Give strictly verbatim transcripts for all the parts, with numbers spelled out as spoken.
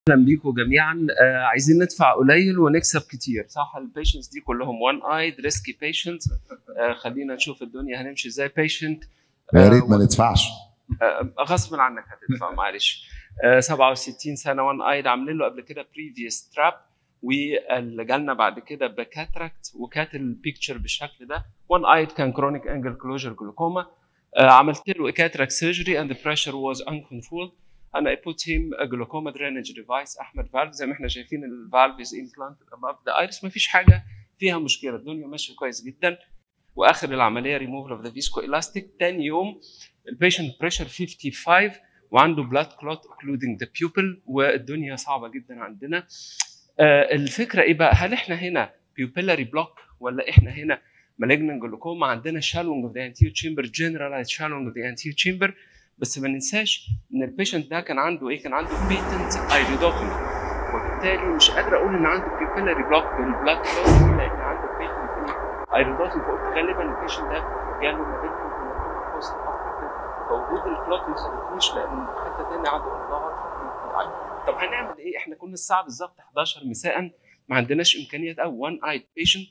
اهلا بيكم جميعا. آه عايزين ندفع قليل ونكسب كتير، صح؟ البيشنتس دي كلهم وان ايد ريسكي بيشنتس. آه خلينا نشوف الدنيا هنمشي ازاي. بيشنت يا ريت ما ندفعش، آه غصب عنك هتدفع معلش. آه سبعة وستين سنه وان ايد، عاملين له قبل كده بريفيوس تراب، واللي جالنا بعد كده بكاتراكت، وكانت البيكتشر بالشكل ده. وان ايد كان كرونيك انجل كلوجر جلوكوما. آه عملت له كاتراكت سيرجري and the pressure was uncontrolled and I put him a glaucoma drainage device احمد فالف. زي ما احنا شايفين الفالف is implanted above the iris، مفيش حاجه فيها مشكله، الدنيا ماشيه كويس جدا. واخر العمليه removal of the viscoelastic. تاني يوم البيشنت بريشر خمسة وخمسين وعنده blood clot occluding the pupil، والدنيا صعبه جدا عندنا. آه الفكره ايه بقى؟ هل احنا هنا pupillary block ولا احنا هنا malignant glaucoma؟ عندنا shallowing of the anterior chamber، generalized shallowing of the anterior chamber. بس ما ننساش ان البيشنت ده كان عنده ايه؟ كان عنده بيتنت ايريدوتومي، وبالتالي مش قادر اقول ان عنده بيبيلاري بلوك بالبلاد كلوت، لان عنده بيتنت ايريدوتومي. فقلت غالبا البيشنت ده جاله مالجنت glaucoma بوست اوبريتيف، فوجود الكلوت ما خلتنيش، لان حته ثانيه عنده انظار. طب هنعمل ايه؟ احنا كنا الساعه بالظبط حداشر مساء، ما عندناش امكانيات او وان ايد بيشنت.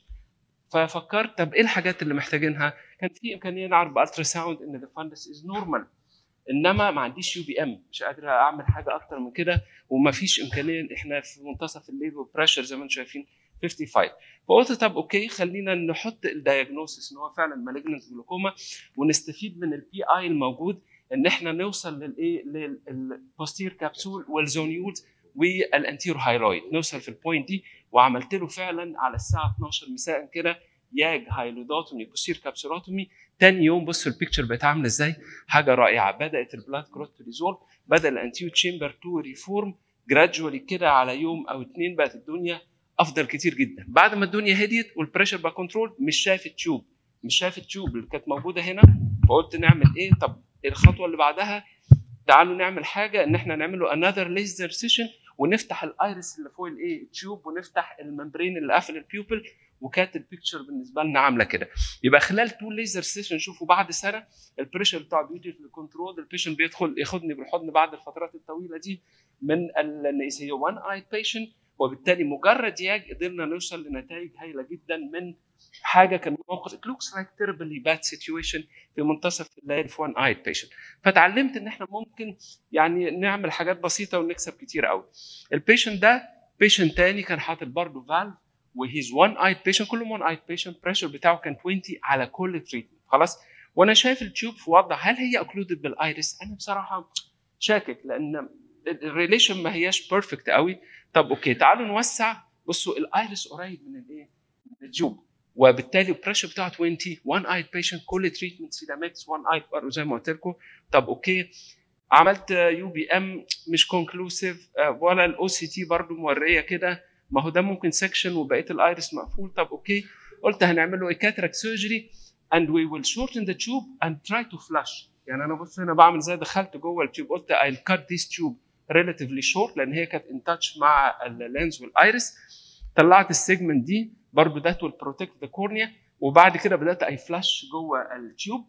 ففكرت طب ايه الحاجات اللي محتاجينها؟ كان في امكانيه نعرف بالترا ساوند ان ذا فاندس از نورمال، انما ما عنديش يو بي ام، مش قادر اعمل حاجه اكتر من كده، وما فيش امكانيه. احنا في منتصف الليل والبريشر زي ما انتم شايفين خمسة وخمسين. فقلت طب اوكي، خلينا نحط الدايجنوسيس ان هو فعلا مالجنت جلوكوما، ونستفيد من البي اي الموجود ان احنا نوصل للايه، للبوستير كابسول والزونيول والانتيرو هايلويد، نوصل في البوينت دي. وعملت له فعلا على الساعه اتناشر مساء كده ياج هايلودوتومي بوستير كابسولوتومي. تاني يوم بصوا البيكتشر بقت عامله ازاي، حاجه رائعه. بدات البلاد كلوت تو ريزولف، بدا الانتيو تشامبر تو ريفورم جرادجوالي كده، على يوم او اتنين بقت الدنيا افضل كتير جدا. بعد ما الدنيا هديت والبريشر بقى كنترول، مش شايف التيوب، مش شايف التيوب اللي كانت موجوده هنا. فقلت نعمل ايه؟ طب الخطوه اللي بعدها تعالوا نعمل حاجه، ان احنا نعمل له انذر ليزر سيشن، ونفتح الايرس اللي فوق الايه التيوب، ونفتح الممبرين اللي قافل البيوبل. وكانت البيكتشر بالنسبه لنا عامله كده. يبقى خلال تو ليزر سيشن، شوفوا بعد سنه البريشر بتاع بيوتيفلي كنترول، البيشنت بيدخل ياخدني بالحضن بعد الفترات الطويله دي من النيزيه وان ايد بيشنت. وبالتالي مجرد ياج قدرنا نوصل لنتائج هائله جدا من حاجه كان موقف it looks like terribly bad situation في منتصف الليل في وان ايد بيشنت. فتعلمت ان احنا ممكن يعني نعمل حاجات بسيطه ونكسب كتير قوي. البيشنت ده بيشنت تاني كان حاطط برضه فالف، وهيز وان ايد بيشنت، كلهم وان ايد بيشنت، بريشر بتاعه كان عشرين على كل تريتمنت خلاص. وانا شايف التيوب في وضع، هل هي اوكلودد بالايرس؟ انا بصراحه شاكك، لان الريليشن ما هياش بيرفكت قوي. طب اوكي تعالوا نوسع. بصوا الايرس قريب من الايه، من التيوب، وبالتالي البريشر بتاعه عشرين، وان ايد بيشنت، كل تريتمنت سيدامكس وان ايد زي ما قلت لكم. طب اوكي عملت يو بي ام مش كونكلوسيف، ولا الاو سي تي برضه موريه كده، ما هو ده ممكن سكشن وبقيه الايرس مقفول. طب اوكي، قلت هنعمل له كاتراكت سيرجري and we will shorten the tube and try to flush. يعني انا بص هنا بعمل زي دخلت جوه التيوب، قلت I'll cut this tube relatively short، لان هي كانت in touch مع اللينز والايرس. طلعت السيجمنت دي برضه ده will protect the cornea، وبعد كده بدات اي فلاش جوه التيوب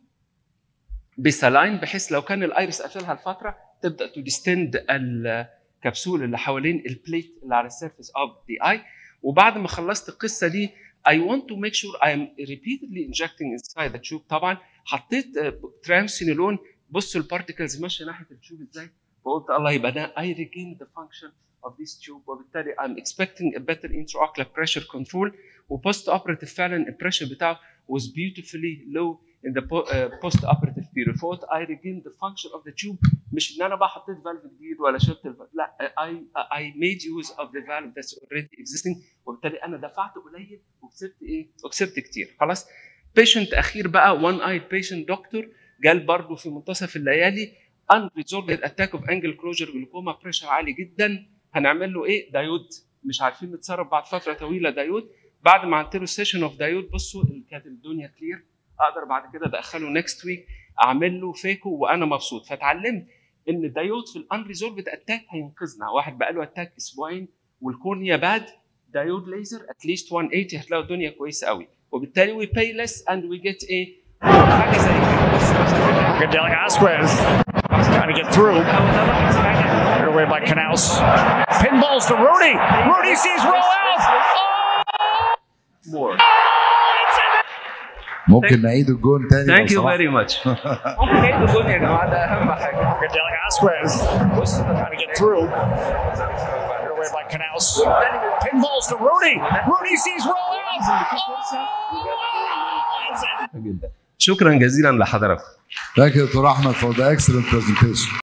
بسلاين، بحيث لو كان الايرس قافلها الفتره تبدا تو ديستند الكبسول اللي حوالين البليت اللي على السيرفيس اوف ذا اي. وبعد ما خلصت القصه دي I want to make sure I am repeatedly injecting inside the tube. طبعا حطيت ترامسينولون، بصوا البارتكلز ماشيه ناحيه التيوب ازاي. فقلت الله، يبقى ده I regain the function of this tube، وبالتالي I'm expecting a better intraocular pressure control. وبوست اوبريتيف فعلا البريشر بتاعه was beautifully low in the post operative period. فقلت I regained the function of the tube، مش ان انا بقى حطيت فالف جديد ولا شلت الفالف، لا I I made use of the valve that's already existing. وبالتالي انا دفعت قليل وكسبت ايه؟ وكسبت كتير. خلاص. بيشنت اخير بقى وان ايد بيشنت دكتور، جال برضه في منتصف الليالي unresolved attack of angle closure glaucoma، بريشر عالي جدا. هنعمل له ايه؟ دايود، مش عارفين نتصرف بعد فتره طويله دايود. بعد ما عملت له سيشن اوف دايود، بصوا كانت الدنيا كلير، اقدر بعد كده ادخله نكست ويك اعمل له فيكو وانا مبسوط. فتعلمت ان الدايود في الانريزولفد اتاك هينقذنا. واحد بقى له اتاك اسبوعين والكورنيا باد، دايود ليزر اتليست مية وتمانين هتلاقوا الدنيا كويسه قوي. وبالتالي وي باي ليس اند وي جيت ايه، حاجه زي كده. Good Deli Asquith. trying to get through. Right away by Canals. Pinballs to Rudy. Rudy sees Roel. More. ممكن نعيد الجون تاني. Thank you very much. ممكن نعيد الجون يا جماعه، ده اهم حاجه. Dele Asquez. Trying to get through. Right away by Canals. Pinballs to Rudy. Rudy sees Roel. شكرا جزيلا لحضرتك. Thank you, Doctor Ahmed, for the excellent presentation.